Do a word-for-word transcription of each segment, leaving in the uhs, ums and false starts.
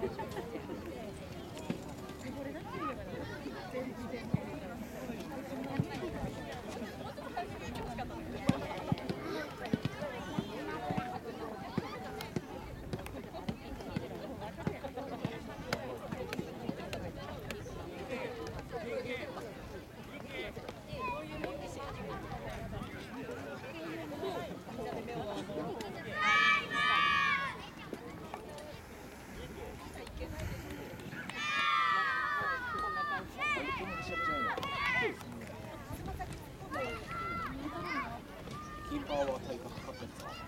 キーパーは体格かかったやつか。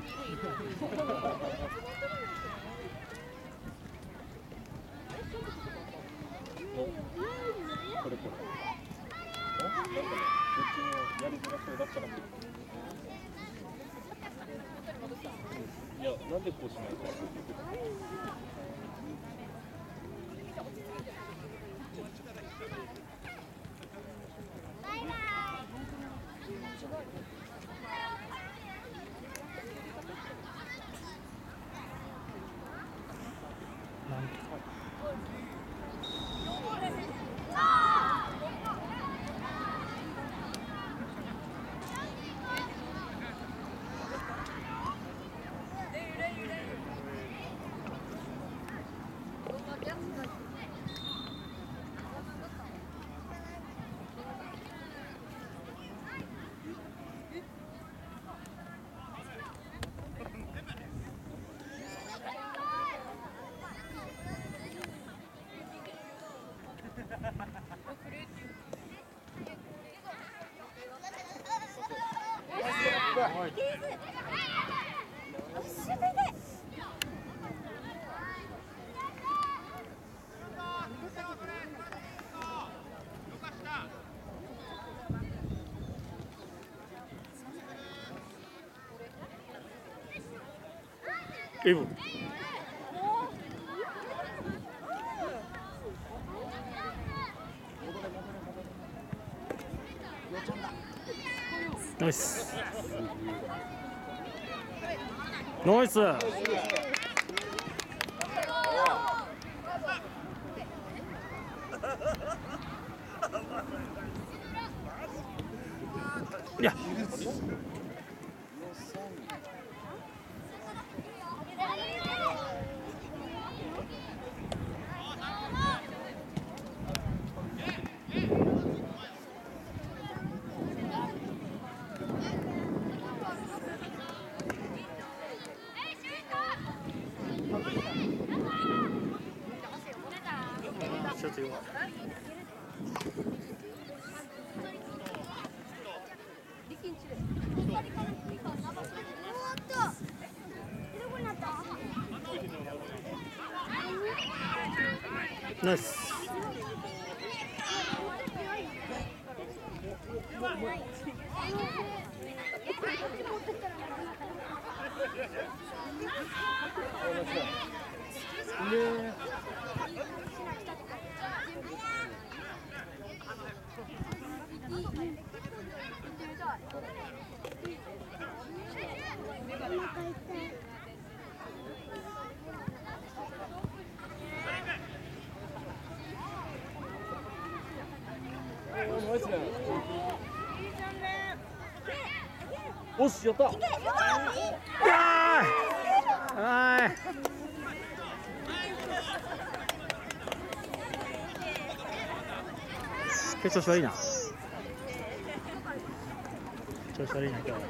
これこれ。あ、なんかね、どっちもやりづらそうだったら。いや、なんでこうしないか。 エブナイスナイスいやちょっと弱い。ナイス。 おし、やった。 はい。今日調子悪いな。調子悪いな今日。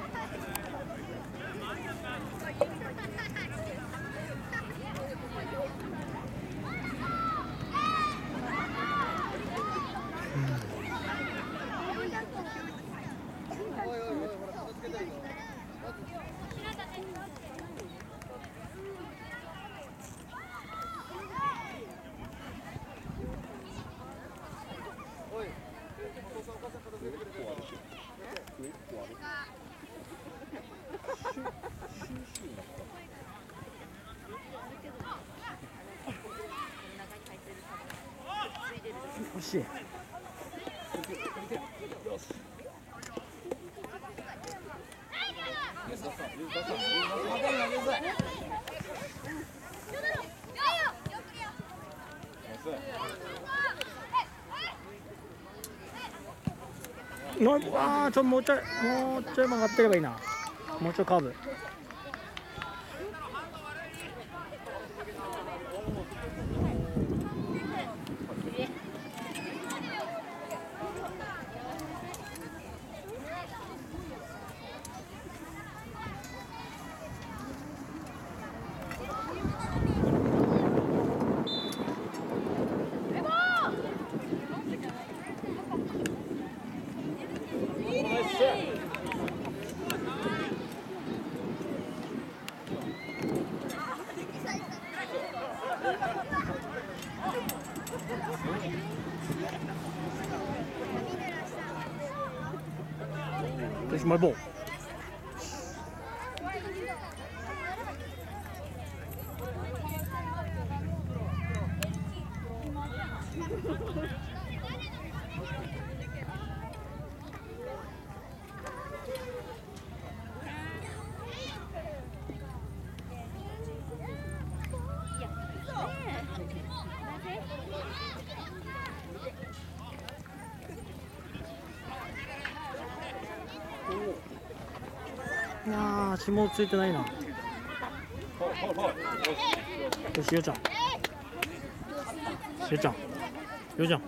惜しい。 のあーちょもうちょいもうちょい曲がってればいいな。もうちょいカーブ。There's my ball.いやー、足もついてないな。よし、ようちゃん。ようちゃん。ようちゃん。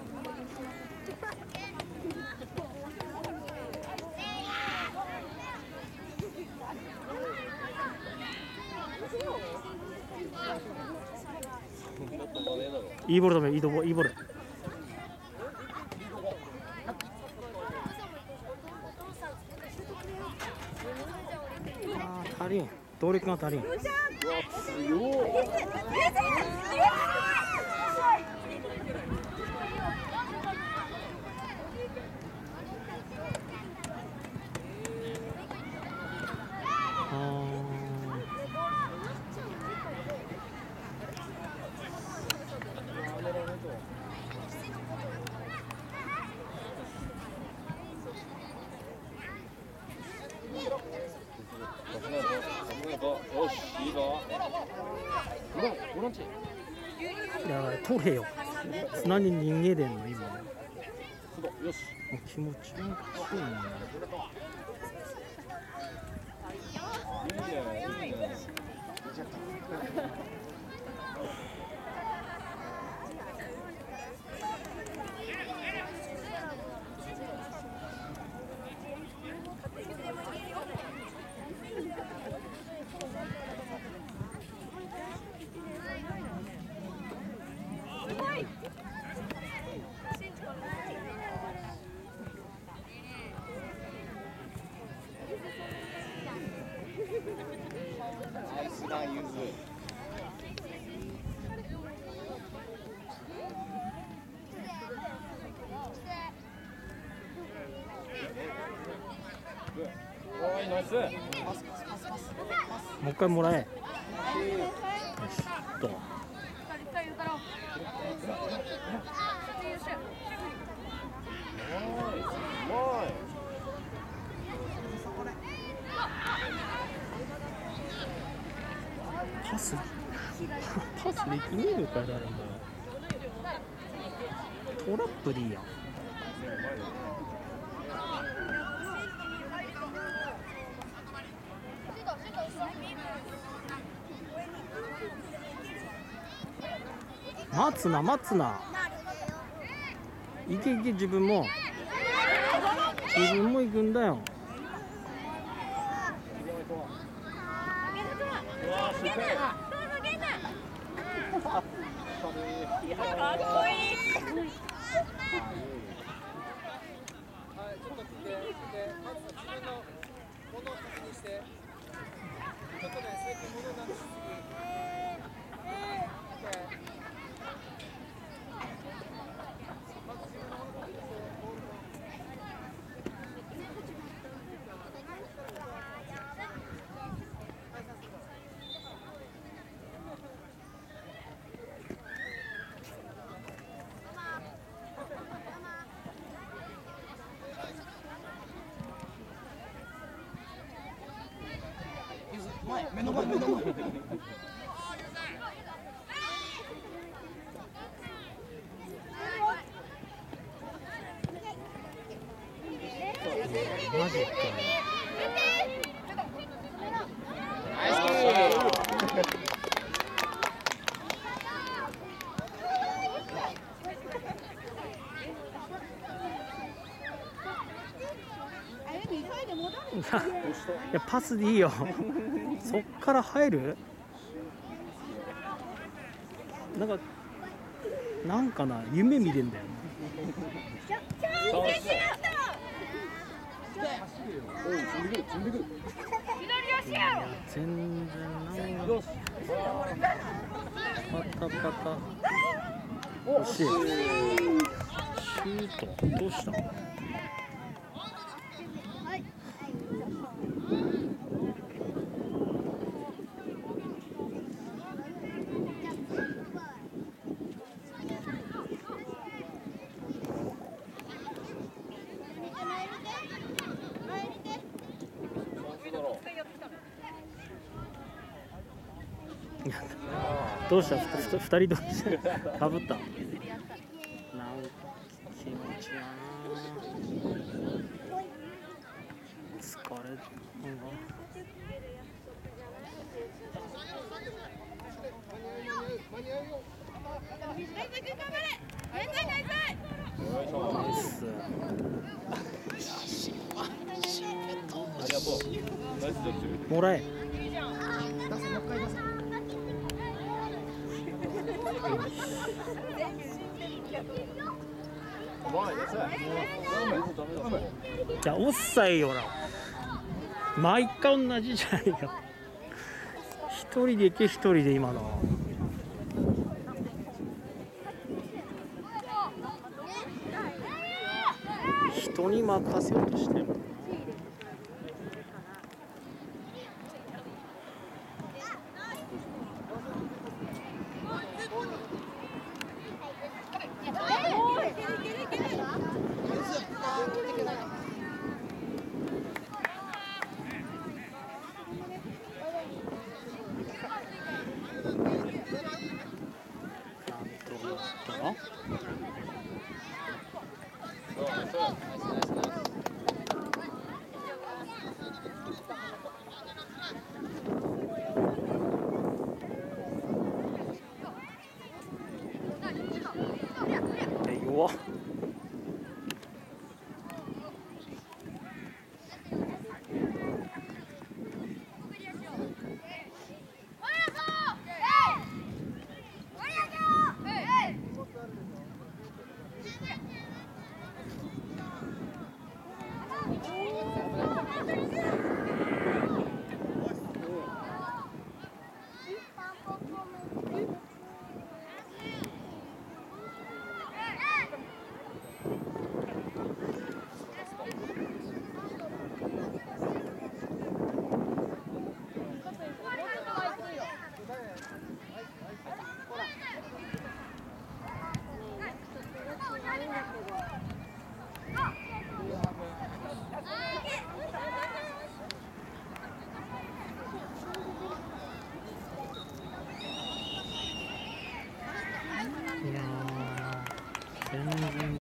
いいボールだめ、いいボール、いいボール。あー、足りん。動力が足りん。 よし、いいぞ。ボランチ。 いや、取れよ。砂に逃げれんの、今。 よし。 気持ちいいな。 いいね、いいね。ナイスな、ゆず。おい、ナイス。 もう一回もらえ。よし、どう。パスパスできねえのかよ、誰も。トラップでいいやん。待つな、待つな。行け行け、自分も自分も行くんだよ。 かっこいい。 前、目の前、目の前。そうマジかよ。いやパスでいいよ。そっから入る？なんかなんかな夢見てんだよ。いや全然なんかパタパタ惜しい。シュートどうしたの？どうした？ふたふたり同士かぶった。なんか気持ちやな。疲れた。もらえ。じゃあオフサイドよな。毎回同じじゃないよ。一人で行け一人で今の。人に任せようとしてる。弱っ。いやー全然